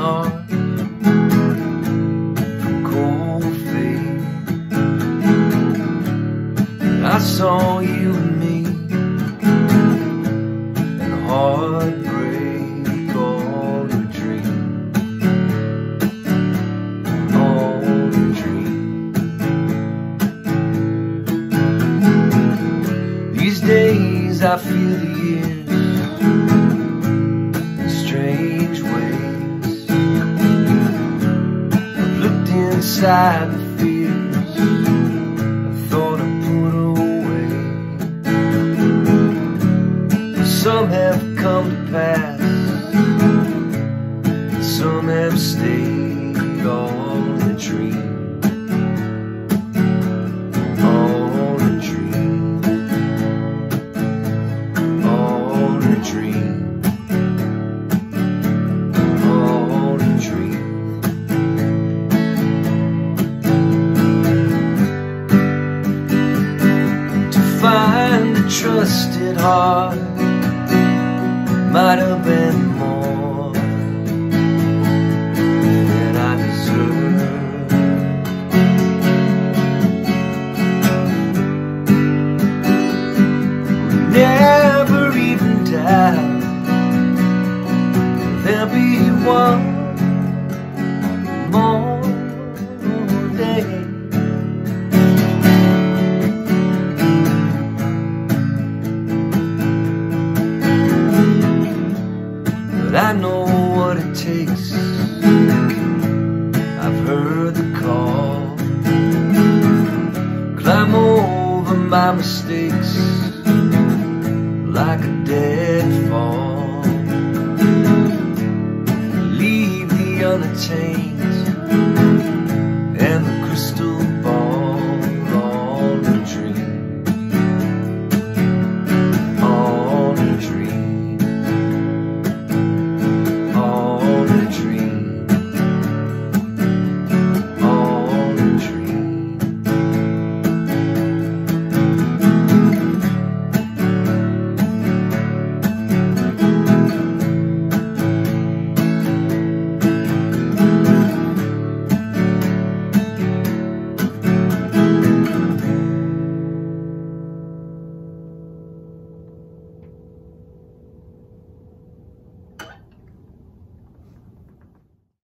heart from cold fate. I saw you and me, and heartbreak all a dream, all a dream. These days I feel the years in strange ways. I've looked inside the fears I thought I put away. Some have come to pass, and some have stayed, all in a dream, all in a dream, all in a dream, all in a dream. To find a trusted heart might have been more than I deserved. Never even doubt there'll be one more day. But I know what it takes. I've heard the call. Climb over my mistakes like a dead fall. Leave the unattained and the crystal